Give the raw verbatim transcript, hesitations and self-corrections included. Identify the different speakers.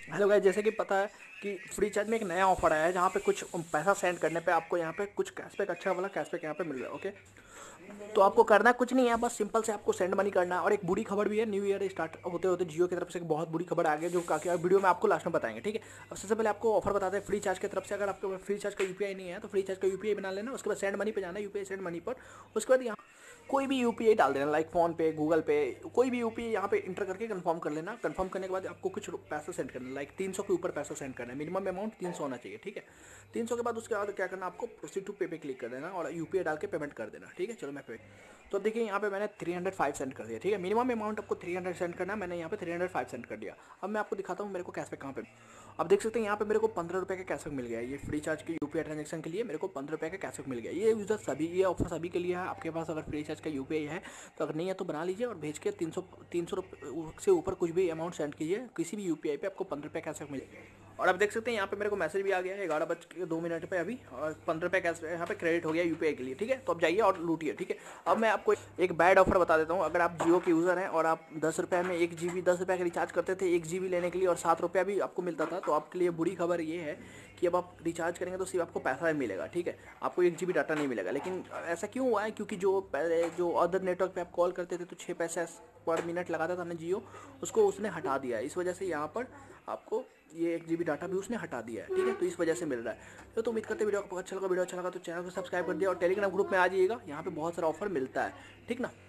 Speaker 1: Hello guys, जैसे कि पता है कि फ्री चार्ज में एक नया ऑफर आया है जहाँ पे कुछ पैसा सेंड करने पे आपको यहाँ पे कुछ कैशबैक, अच्छा वाला कैशबैक यहाँ पे मिल रहा है। ओके, तो आपको करना कुछ नहीं है, बस सिंपल से आपको सेंड मनी करना है। और एक बुरी खबर भी है, न्यू ईयर स्टार्ट होते होते जियो की तरफ से एक बहुत बुरी खबर आ गई है, जो काफी वीडियो में आपको लास्ट में बताएंगे। ठीक है, अब सबसे पहले आपको ऑफर बताते हैं फ्री चार्ज की तरफ से। अगर आपके फ्री चार्ज का यूपीआई नहीं है तो फ्री चार्ज का यूपीआई बना लेना, उसके बाद सेंड मनी पे जाना, यूपीआई सेंड मनी पर। उसके बाद यहाँ कोई भी यूपीआई डाल देना, लाइक फोन पे, गूगल पे, कोई भी यूपीआई यहाँ पे इंटर करके कंफर्म कर लेना। कंफर्म करने के बाद आपको कुछ पैसा सेंड करना, लाइक तीन सौ के ऊपर पैसा सेंड करना है, मिनिमम अमाउंट तीन सौ होना चाहिए। ठीक है, तीन सौ के बाद उसके बाद क्या करना, आपको प्रोसीड टू पे पे क्लिक कर देना और यूपीआई डाल के पेमेंट कर देना। ठीक है, चलो मैं पे। तो अब देखिए यहाँ पे मैंने थ्री हंड्रेड फाइव सेंड कर दिया। ठीक है, मिनिमम अमाउंट आपको थ्री हंड्रेड सेंड करना है, मैंने यहाँ पे थ्री हंड्रेड फाइव सेंड कर दिया। अब मैं आपको दिखाता हूँ मेरे को कैशबैक कहाँ पे। अब देख सकते हैं यहाँ पे मेरे को पंद्रह रुपये का कैशबैक मिल गया है। ये फ्री चार्ज के यूपीआई ट्रांजेक्शन के लिए मेरे को पंद्रह रुपये का कैशबैक मिल गया। ये यूजर सभी, ये ऑफर सभी के लिए है। आपके पास अगर फ्री चार्ज का यूपीआई है तो अगर नहीं है तो बना लीजिए और भेज के तीन सौ तीन सौ से ऊपर कुछ भी अमाउंट सेंड कीजिए, किसी भी यूपीआई पे आपको पंद्रह रुपये कैशबैक मिलेगा। और अब देख सकते हैं यहाँ पे मेरे को मैसेज भी आ गया है ग्यारह बज के दो मिनट पे अभी, और पंद्रह रुपये कैश यहाँ पे क्रेडिट हो गया यूपीआई के लिए। ठीक है, तो अब जाइए और लूटिए। ठीक है, अब मैं आपको एक बैड ऑफर बता देता हूँ। अगर आप जियो के यूज़र हैं और आप दस रुपये में एक जी बी दस रुपये का रिचार्ज करते थे एक जी बी लेने के लिए और सात रुपया भी आपको मिलता था, तो आपके लिए बुरी खबर ये है कि अब आप रिचार्ज करेंगे तो सिर्फ आपको पैसा ही मिलेगा। ठीक है, आपको एक जी बी डाटा नहीं मिलेगा। लेकिन ऐसा क्यों हुआ है? क्योंकि जो पहले जो अदर नेटवर्क पे आप कॉल करते थे तो छः पैसे पर मिनट लगाता था ना जियो, उसको उसने हटा दिया है। इस वजह से यहाँ पर आपको ये एक जी बी डाटा भी उसने हटा दिया है। ठीक है, तो इस वजह से मिल रहा है। तो, तो उम्मीद करते हैं वीडियो आपको अच्छा लगा। वीडियो अच्छा लगा तो चैनल को सब्सक्राइब कर दिया और टेलीग्राम ग्रुप में आ जाइएगा, यहाँ पे बहुत सारा ऑफर मिलता है। ठीक ना।